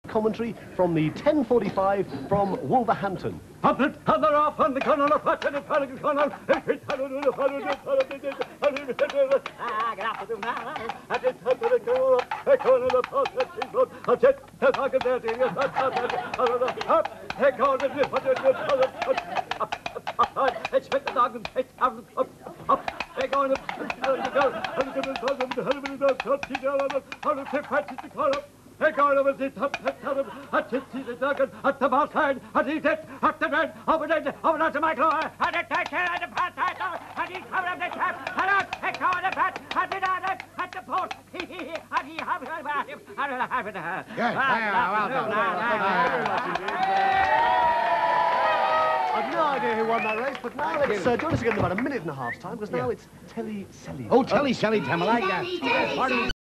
commentary from the 10:45 from Wolverhampton. I've no idea who won that race, but now let's join us again in about a minute and a half's time, because now it's Telly Selly. Oh, Telly Selly time, I like that.